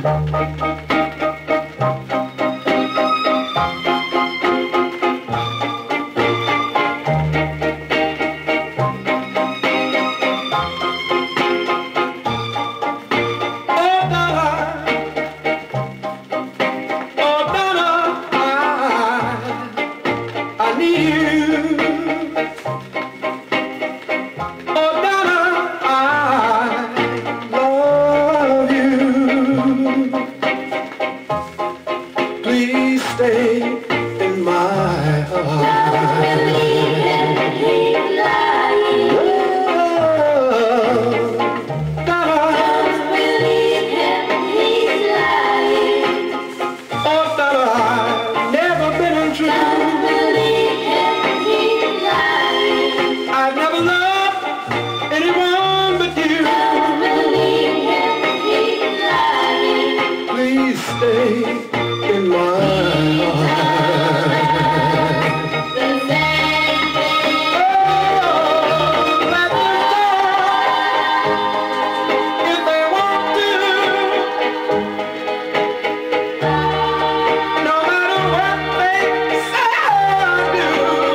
Please stay in my heart. Don't believe him, he's lying. Don't believe him, he's lying. Oh, Donna, I've never been untrue. Don't believe him, he's lying. I've never loved anyone but you. Don't believe him, he's lying. Please stay in my heart. The same thing. Let them talk if they want to. No matter what they say or do,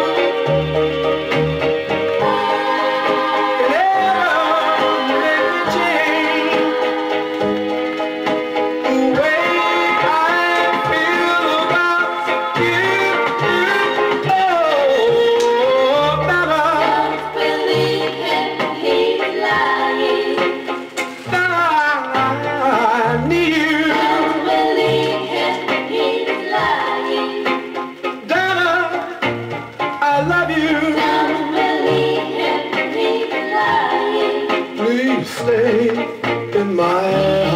it never make me change the way I feel about you. Oh, Donna, Don't believe him, he's lying. Donna, I need you. Don't believe him, he's lying. Donna, I love you. Don't believe him, he's lying. Please stay in my